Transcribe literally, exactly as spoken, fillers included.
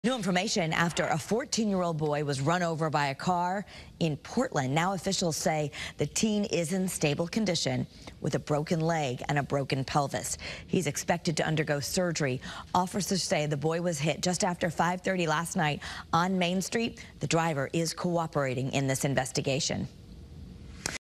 New information after a fourteen-year-old boy was run over by a car in Portland. Now officials say the teen is in stable condition with a broken leg and a broken pelvis. He's expected to undergo surgery. Officers say the boy was hit just after five thirty last night on Main Street. The driver is cooperating in this investigation.